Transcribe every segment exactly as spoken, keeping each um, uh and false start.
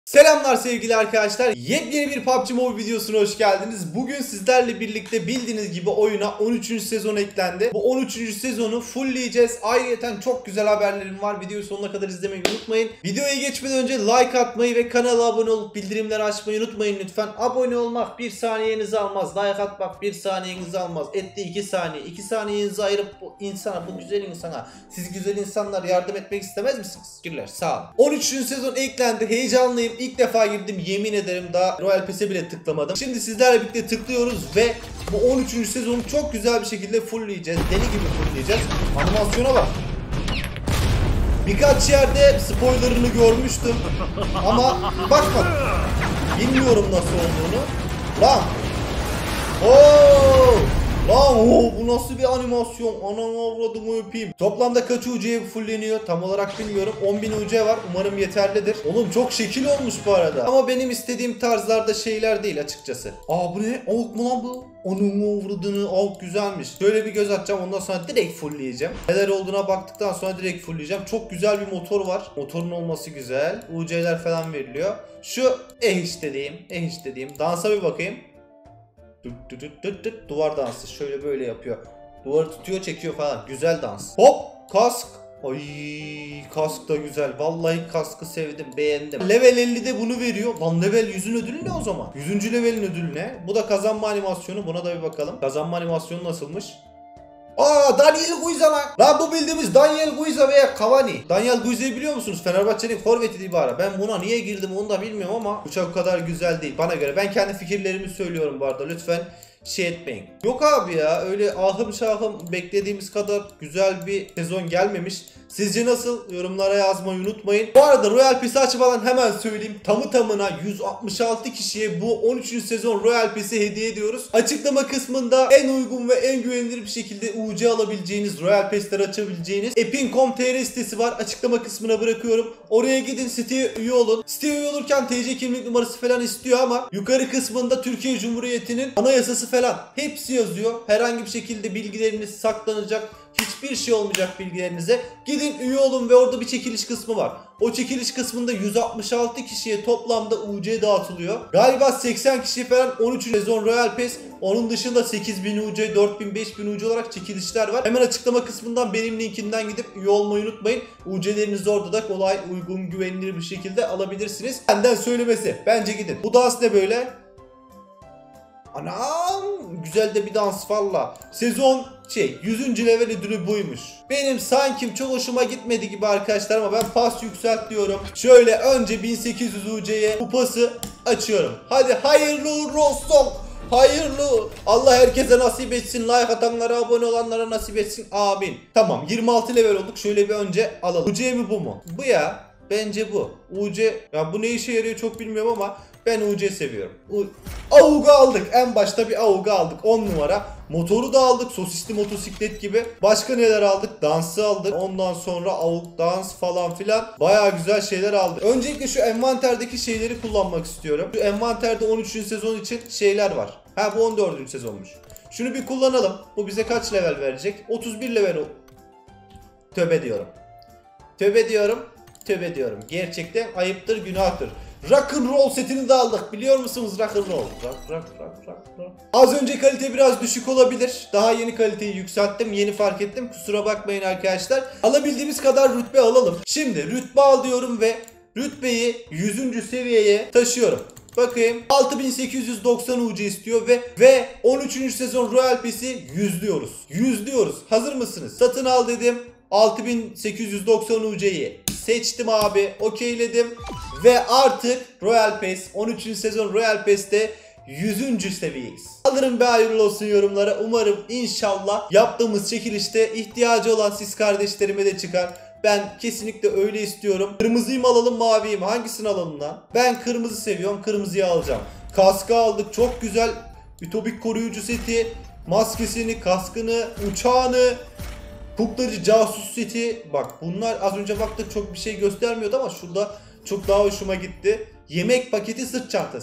Selamlar sevgili arkadaşlar. Yepyeni bir P U B G Mobile videosuna hoş geldiniz. Bugün sizlerle birlikte bildiğiniz gibi oyuna on üçüncü sezon eklendi. Bu on üçüncü sezonu fullleyeceğiz. Ayrıca çok güzel haberlerim var. Videoyu sonuna kadar izlemeyi unutmayın. Videoya geçmeden önce like atmayı ve kanala abone olup bildirimleri açmayı unutmayın lütfen. Abone olmak bir saniyenizi almaz. Like atmak bir saniyenizi almaz. Etti iki saniye. iki saniyenizi ayırıp bu insana, bu güzel insana, siz güzel insanlar yardım etmek istemez misiniz? Teşekkürler. Sağ olun. on üçüncü sezon eklendi. Heyecanlıyım. İlk defa girdim, yemin ederim daha Royal Pass'e bile tıklamadım. Şimdi sizlerle birlikte tıklıyoruz ve bu on üçüncü sezonu çok güzel bir şekilde fullleyeceğiz. Deli gibi fullleyeceğiz. Animasyona bak. Birkaç yerde spoilerını görmüştüm ama bakmadım. Bilmiyorum nasıl olduğunu. Lan. Oo! Lan oo, bu nasıl bir animasyon? Anam avradımı öpeyim. Toplamda kaç U C'ye fulleniyor tam olarak bilmiyorum. on bin U C var. Umarım yeterlidir. Oğlum çok şekil olmuş bu arada. Ama benim istediğim tarzlarda şeyler değil açıkçası. Aa bu ne? Avuk mu lan bu? Anam avradını, avuk güzelmiş. Şöyle bir göz atacağım, ondan sonra direkt fullleyeceğim. Neler olduğuna baktıktan sonra direkt fullleyeceğim. Çok güzel bir motor var. Motorun olması güzel. U C'ler falan veriliyor. Şu eh işte diyeyim. Eh işte diyeyim. Dansa bir bakayım. Düt düt düt düt düt. Duvar dansı şöyle böyle yapıyor. Duvarı tutuyor, çekiyor falan. Güzel dans. Hop, kask. Ay, kask da güzel. Vallahi kaskı sevdim, beğendim. Level ellide bunu veriyor. Lan level yüzün ödülü ne o zaman? yüzüncü levelin ödülü ne? Bu da kazanma animasyonu. Buna da bir bakalım. Kazanma animasyonu nasılmış? Aa, Daniel Guiza lan. Lan bu bildiğimiz Daniel Guiza veya Cavani. Daniel Guiza'yı biliyor musunuz? Fenerbahçe'nin forveti bir ara. Ben buna niye girdim onu da bilmiyorum ama bu çok kadar güzel değil bana göre. Ben kendi fikirlerimi söylüyorum bu arada. Lütfen şey etmeyin. Yok abi ya, öyle ahım şahım beklediğimiz kadar güzel bir sezon gelmemiş. Sizce nasıl? Yorumlara yazmayı unutmayın. Bu arada Royal Pass'i açmadan hemen söyleyeyim. Tamı tamına yüz altmış altı kişiye bu on üçüncü sezon Royal Pass'i hediye ediyoruz. Açıklama kısmında en uygun ve en güvenilir bir şekilde U C alabileceğiniz, Royal Pass'leri açabileceğiniz epin nokta com nokta tr sitesi var. Açıklama kısmına bırakıyorum. Oraya gidin, siteye üye olun. Siteye üye olurken T C kimlik numarası falan istiyor ama yukarı kısmında Türkiye Cumhuriyeti'nin anayasası falan hepsi yazıyor. Herhangi bir şekilde bilgileriniz saklanacak, hiçbir şey olmayacak bilgilerinize. Gidin üye olun ve orada bir çekiliş kısmı var. O çekiliş kısmında yüz altmış altı kişiye toplamda U C dağıtılıyor. Galiba seksen kişi falan on üçüncü sezon Royal Pass. Onun dışında sekiz bin U C, dört bin, beş bin U C olarak çekilişler var. Hemen açıklama kısmından benim linkinden gidip üye olmayı unutmayın. U C'lerinizi orada da kolay, uygun, güvenilir bir şekilde alabilirsiniz. Benden söylemesi. Bence gidin. Bu dans ne böyle? Anam güzel de bir dans valla. Sezon şey yüzüncü level ödülü buymuş. Benim sanki çok hoşuma gitmedi gibi arkadaşlar ama ben pas yükselt diyorum. Şöyle önce bin sekiz yüz U C'ye bu pası açıyorum. Hadi hayırlı uğurlu olsun. Hayırlı. Allah herkese nasip etsin. Like atanlara, abone olanlara nasip etsin. Amin. Tamam, yirmi altı level olduk. Şöyle bir önce alalım. U C mi bu mu? Bu ya. Bence bu. U C. Ya bu ne işe yarıyor çok bilmiyorum ama ben U C seviyorum. U Auga aldık. En başta bir Auga aldık. on numara. Motoru da aldık. Sosisli motosiklet gibi. Başka neler aldık? Dansı aldık. Ondan sonra Aug dans falan filan. Baya güzel şeyler aldık. Öncelikle şu envanterdeki şeyleri kullanmak istiyorum. Şu envanterde on üçüncü sezon için şeyler var. Ha bu on dördüncü sezonmuş. Şunu bir kullanalım. Bu bize kaç level verecek? otuz bir level. Tövbe diyorum. Tövbe diyorum. Tövbe diyorum. Gerçekten ayıptır, günahtır. Rock'n'roll setini de aldık. Biliyor musunuz rock'n'roll? Rock, rock, rock, rock, rock. Az önce kalite biraz düşük olabilir. Daha yeni kaliteyi yükselttim. Yeni fark ettim. Kusura bakmayın arkadaşlar. Alabildiğimiz kadar rütbe alalım. Şimdi rütbe al diyorum ve rütbeyi yüzüncü seviyeye taşıyorum. Bakayım. altı bin sekiz yüz doksan U C istiyor ve ve on üçüncü sezon Royal Pass'i yüzlüyoruz. Yüzlüyoruz. Hazır mısınız? Satın al dedim. altı bin sekiz yüz doksan U C'yi seçtim abi. Okeyledim. Ve artık Royal Pass on üçüncü sezon Royal Pass'te yüzüncü seviyeyiz. Alırım be, hayırlı olsun yorumlara. Umarım inşallah yaptığımız çekilişte ihtiyacı olan siz kardeşlerime de çıkar. Ben kesinlikle öyle istiyorum. Kırmızıyı mı alalım, maviyi mi? Hangisini alalım lan? Ben kırmızı seviyorum. Kırmızıyı alacağım. Kaskı aldık. Çok güzel. Ütopik koruyucu seti. Maskesini, kaskını, uçağını. Kuklarcı casus seti. Bak bunlar az önce baktık çok bir şey göstermiyordu ama şurada çok daha hoşuma gitti. Yemek paketi, sırt çantası.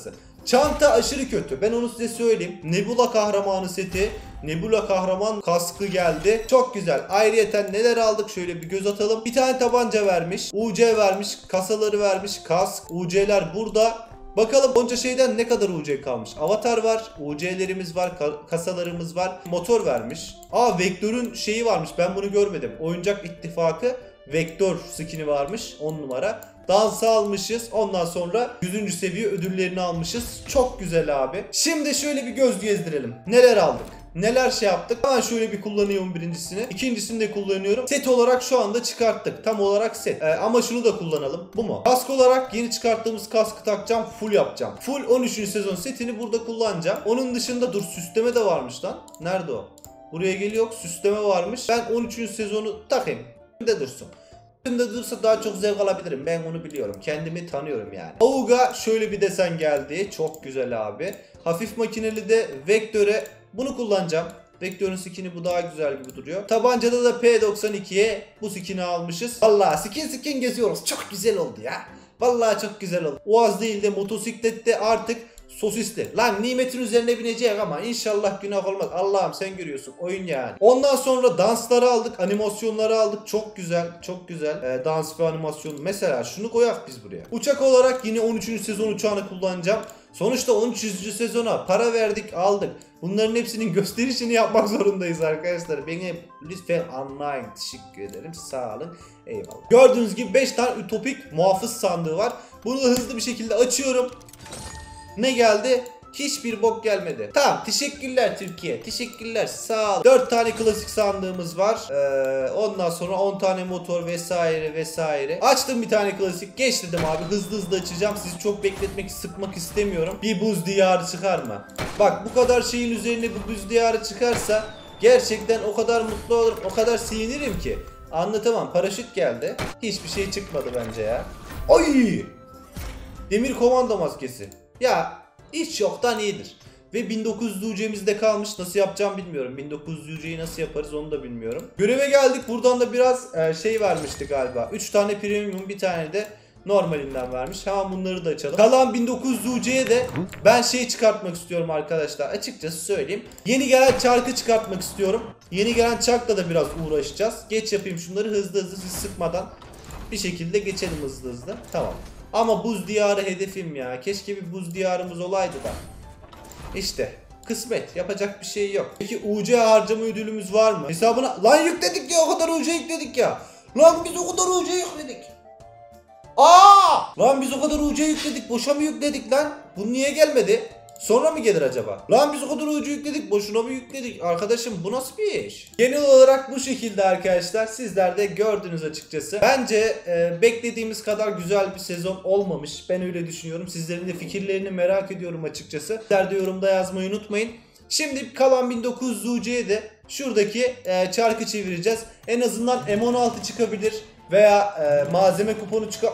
Çanta aşırı kötü. Ben onu size söyleyeyim. Nebula kahramanı seti. Nebula kahraman kaskı geldi. Çok güzel. Ayrıyeten neler aldık? Şöyle bir göz atalım. Bir tane tabanca vermiş. U C vermiş. Kasaları vermiş. Kask. U C'ler burada. Bakalım onca şeyden ne kadar U C kalmış. Avatar var. U C'lerimiz var. Ka kasalarımız var. Motor vermiş. Aa, Vektör'ün şeyi varmış. Ben bunu görmedim. Oyuncak İttifakı Vektör skin'i varmış. on numara. Dansı almışız. Ondan sonra yüzüncü seviye ödüllerini almışız. Çok güzel abi. Şimdi şöyle bir göz gezdirelim. Neler aldık? Neler şey yaptık? Hemen şöyle bir kullanıyorum birincisini. İkincisini de kullanıyorum. Set olarak şu anda çıkarttık. Tam olarak set. Ee, ama şunu da kullanalım. Bu mu? Kask olarak yeni çıkarttığımız kaskı takacağım. Full yapacağım. Full on üçüncü sezon setini burada kullanacağım. Onun dışında dur, süsleme de varmış lan. Nerede o? Buraya geliyor. Süsleme varmış. Ben on üçüncü sezonu takayım. De dursun. De dursa daha çok zevk alabilirim. Ben onu biliyorum. Kendimi tanıyorum yani. Auga şöyle bir desen geldi. Çok güzel abi. Hafif makineli de Vektör'e bunu kullanacağım. Vektör'ün skin'i bu daha güzel gibi duruyor. Tabancada da P doksan ikiye bu skin'i almışız. Vallahi skin skin geziyoruz. Çok güzel oldu ya. Vallahi çok güzel oldu. O az değil de motosiklette artık sosisli. Lan nimetin üzerine binecek ama inşallah günah olmaz. Allah'ım sen görüyorsun. Oyun yani. Ondan sonra dansları aldık. Animasyonları aldık. Çok güzel. Çok güzel. Ee, dans ve animasyon. Mesela şunu koyak biz buraya. Uçak olarak yine on üçüncü sezon uçağını kullanacağım. Sonuçta on üçüncü sezona para verdik, aldık. Bunların hepsinin gösterişini yapmak zorundayız arkadaşlar. Beni lütfen anlayın. Teşekkür ederim. Sağ olun. Eyvallah. Gördüğünüz gibi beş tane ütopik muhafız sandığı var. Bunu hızlı bir şekilde açıyorum. Ne geldi? Hiçbir bok gelmedi. Tamam, teşekkürler Türkiye. Teşekkürler, sağ ol. dört tane klasik sandığımız var. Ee, ondan sonra on tane motor vesaire vesaire. Açtım bir tane klasik. Geç dedim abi, hızlı hızlı açacağım. Sizi çok bekletmek, sıkmak istemiyorum. Bir buz diyarı çıkar mı? Bak, bu kadar şeyin üzerine bir buz diyarı çıkarsa gerçekten o kadar mutlu olurum, o kadar sevinirim ki. Anlatamam. Paraşüt geldi. Hiçbir şey çıkmadı bence ya. Ay! Demir komando maskesi. Ya hiç yoktan iyidir. Ve bin dokuz yüz U C'mizde kalmış. Nasıl yapacağım bilmiyorum. bin dokuz yüz U C'yi nasıl yaparız onu da bilmiyorum. Göreve geldik. Buradan da biraz e, şey vermişti galiba. üç tane premium, bir tane de normalinden vermiş. Hemen bunları da açalım. Kalan bin dokuz yüz U C'ye de ben şey çıkartmak istiyorum arkadaşlar. Açıkçası söyleyeyim. Yeni gelen çarkı çıkartmak istiyorum. Yeni gelen çarkla da biraz uğraşacağız. Geç yapayım şunları hızlı hızlı, siz sıkmadan bir şekilde geçelim hızlı hızlı. Tamam. Ama buz diyarı hedefim ya. Keşke bir buz diyarımız olaydı da. İşte kısmet, yapacak bir şey yok. Peki U C harcama ödülümüz var mı? Hesabına lan yükledik ya, o kadar U C yükledik ya. Lan biz o kadar U C yükledik. Aa! Lan biz o kadar U C yükledik, boşa mı yükledik lan? Bu niye gelmedi? Sonra mı gelir acaba? Lan biz o kadar U C yükledik, boşuna mı yükledik? Arkadaşım bu nasıl bir iş? Genel olarak bu şekilde arkadaşlar. Sizler de gördünüz açıkçası. Bence e, beklediğimiz kadar güzel bir sezon olmamış. Ben öyle düşünüyorum. Sizlerin de fikirlerini merak ediyorum açıkçası. Sizler de yorumda yazmayı unutmayın. Şimdi kalan bin dokuz yüz U C'ye de şuradaki e, çarkı çevireceğiz. En azından M on altı çıkabilir veya e, malzeme kuponu çıkar.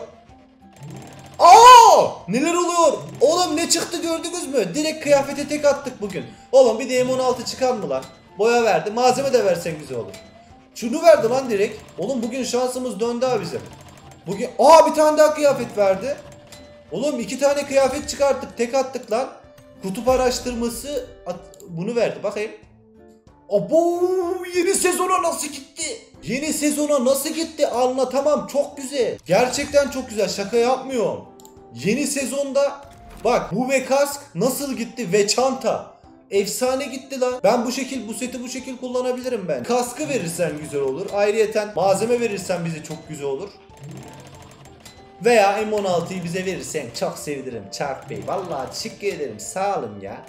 Aa! Neler oluyor? Oğlum ne çıktı gördünüz mü? Direkt kıyafete tek attık bugün. Oğlum bir de M on altı çıkar mı lan? Boya verdi. Malzeme de versen güzel olur. Şunu verdi lan direkt. Oğlum bugün şansımız döndü ha bizim. Bugün aa bir tane daha kıyafet verdi. Oğlum iki tane kıyafet çıkarttık. Tek attık lan. Kutup araştırması at... bunu verdi. Bakayım. Abo, yeni sezona nasıl gitti? Yeni sezona nasıl gitti anlatamam, çok güzel. Gerçekten çok güzel, şaka yapmıyorum. Yeni sezonda bak bu ve kask nasıl gitti ve çanta. Efsane gitti lan. Ben bu şekil bu seti bu şekil kullanabilirim ben. Kaskı verirsen güzel olur. Ayrıyeten malzeme verirsen bize çok güzel olur. Veya M on altıyı bize verirsen çok sevinirim Çark Bey. Vallahi teşekkür ederim, sağ olun ya.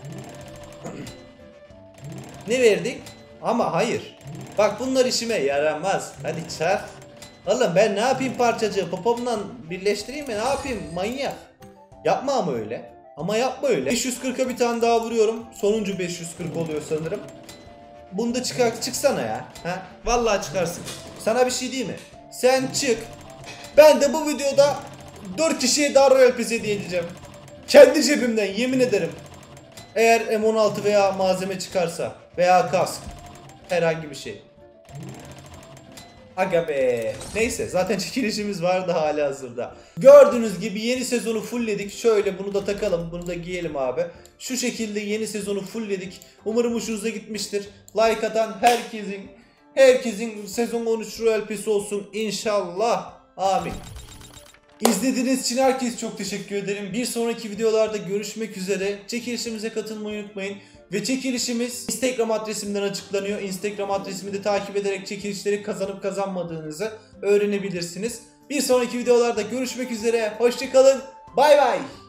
Ne verdik? Ama hayır. Bak bunlar işime yaramaz. Hadi çak. Oğlum ben ne yapayım parçacığı? Popomla birleştireyim mi? Ne yapayım? Manyak. Yapma ama öyle. Ama yapma öyle. beş yüz kırka bir tane daha vuruyorum. Sonuncu beş yüz kırk oluyor sanırım. Bunu da çıkar, çıksana ya. Ha? Vallahi çıkarsın. Sana bir şey diyeyim mi? Sen çık. Ben de bu videoda dört kişiye daha Royal Pass hediye edeceğim. Kendi cebimden yemin ederim. Eğer M on altı veya malzeme çıkarsa veya kask, herhangi bir şey. Aga be. Neyse zaten çekilişimiz vardı hala hazırda. Gördüğünüz gibi yeni sezonu fullledik. Şöyle bunu da takalım. Bunu da giyelim abi. Şu şekilde yeni sezonu fullledik. Umarım hoşunuza gitmiştir. Like atan herkesin herkesin sezon on üç Royal Pass olsun inşallah. Amin. İzlediğiniz için herkese çok teşekkür ederim. Bir sonraki videolarda görüşmek üzere. Çekilişimize katılmayı unutmayın. Ve çekilişimiz Instagram adresimden açıklanıyor. Instagram adresimi de takip ederek çekilişleri kazanıp kazanmadığınızı öğrenebilirsiniz. Bir sonraki videolarda görüşmek üzere. Hoşça kalın. Bay bay.